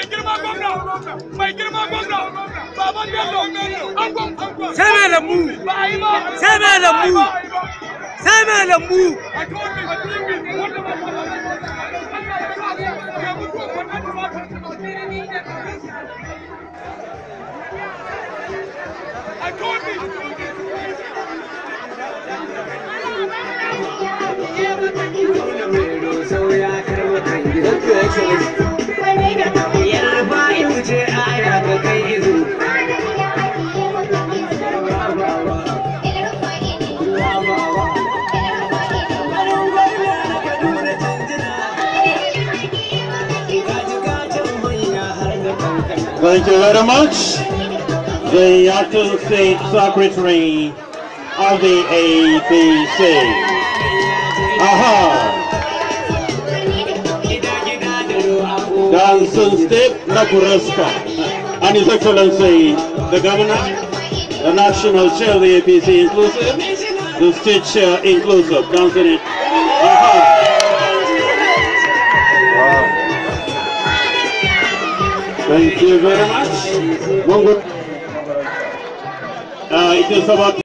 girma gwamna mai girma gwamna baban bello angon sai mai lambu sai mai lambu sai mai lambu Thank you very much. The acting state secretary of the APC. Aha! Dancing step Nakuraska. And His Excellency, the Governor, the National Chair of the APC inclusive, the State Chair inclusive. Dancing it. Aha! Thank you very much. It is about